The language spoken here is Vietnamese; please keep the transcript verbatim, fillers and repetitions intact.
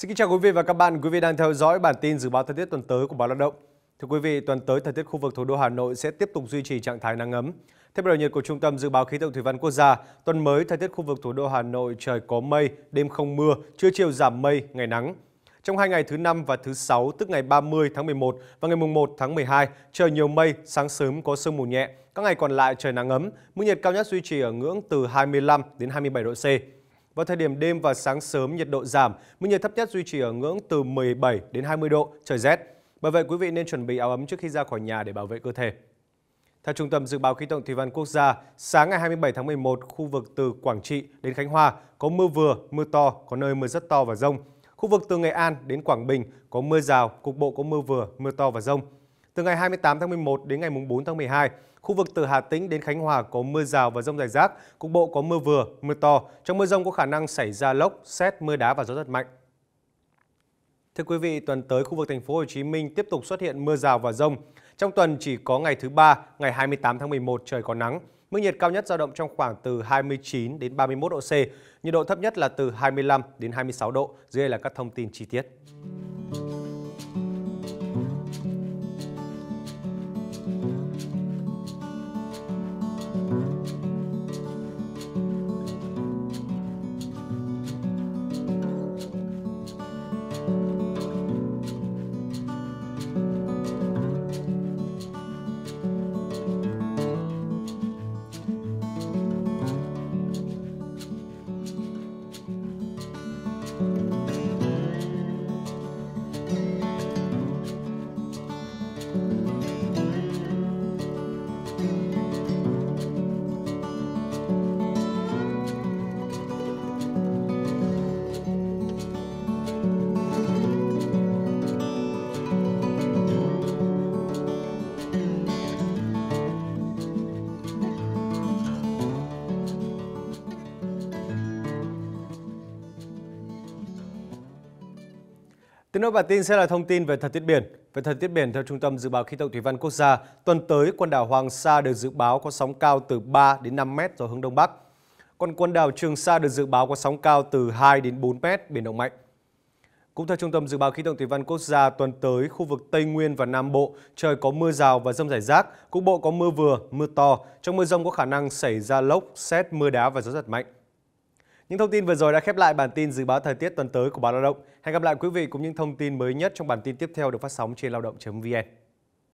Xin kính chào quý vị và các bạn. Quý vị đang theo dõi bản tin dự báo thời tiết tuần tới của Báo Lao động. Thưa quý vị, tuần tới thời tiết khu vực thủ đô Hà Nội sẽ tiếp tục duy trì trạng thái nắng ấm. Theo biểu nhiệt của Trung tâm Dự báo Khí tượng Thủy văn Quốc gia, tuần mới thời tiết khu vực thủ đô Hà Nội trời có mây, đêm không mưa, trưa chiều giảm mây, ngày nắng. Trong hai ngày thứ năm và thứ sáu, tức ngày ba mươi tháng mười một và ngày mùng một tháng mười hai, trời nhiều mây, sáng sớm có sương mù nhẹ. Các ngày còn lại trời nắng ấm, mức nhiệt cao nhất duy trì ở ngưỡng từ hai mươi lăm đến hai mươi bảy độ C. Vào thời điểm đêm và sáng sớm nhiệt độ giảm, mức nhiệt thấp nhất duy trì ở ngưỡng từ mười bảy đến hai mươi độ, trời rét. Bởi vậy quý vị nên chuẩn bị áo ấm trước khi ra khỏi nhà để bảo vệ cơ thể. Theo Trung tâm Dự báo Khí tượng Thủy văn Quốc gia, sáng ngày hai mươi bảy tháng mười một, khu vực từ Quảng Trị đến Khánh Hòa có mưa vừa, mưa to, có nơi mưa rất to và dông. Khu vực từ Nghệ An đến Quảng Bình có mưa rào, cục bộ có mưa vừa, mưa to và dông. Từ ngày hai mươi tám tháng mười một đến ngày bốn tháng mười hai, khu vực từ Hà Tĩnh đến Khánh Hòa có mưa rào và dông rải rác, cục bộ có mưa vừa, mưa to. Trong mưa dông có khả năng xảy ra lốc, sét, mưa đá và gió giật mạnh. Thưa quý vị, tuần tới khu vực thành phố Hồ Chí Minh tiếp tục xuất hiện mưa rào và dông. Trong tuần chỉ có ngày thứ ba, ngày hai mươi tám tháng mười một trời có nắng. Mức nhiệt cao nhất dao động trong khoảng từ hai mươi chín đến ba mươi mốt độ C, nhiệt độ thấp nhất là từ hai mươi lăm đến hai mươi sáu độ. Dưới đây là các thông tin chi tiết. Tiếp nối bản tin sẽ là thông tin về thời tiết biển. Về thời tiết biển, theo Trung tâm Dự báo Khí tượng Thủy văn Quốc gia, tuần tới quần đảo Hoàng Sa được dự báo có sóng cao từ ba đến năm mét, gió hướng đông bắc. Còn quần đảo Trường Sa được dự báo có sóng cao từ hai đến bốn mét, biển động mạnh. Cũng theo Trung tâm Dự báo Khí tượng Thủy văn Quốc gia, tuần tới khu vực Tây Nguyên và Nam Bộ trời có mưa rào và dông rải rác, cục bộ có mưa vừa, mưa to. Trong mưa dông có khả năng xảy ra lốc, sét, mưa đá và gió giật mạnh. Những thông tin vừa rồi đã khép lại bản tin dự báo thời tiết tuần tới của Báo Lao động. Hẹn gặp lại quý vị cùng những thông tin mới nhất trong bản tin tiếp theo được phát sóng trên lao động chấm vn.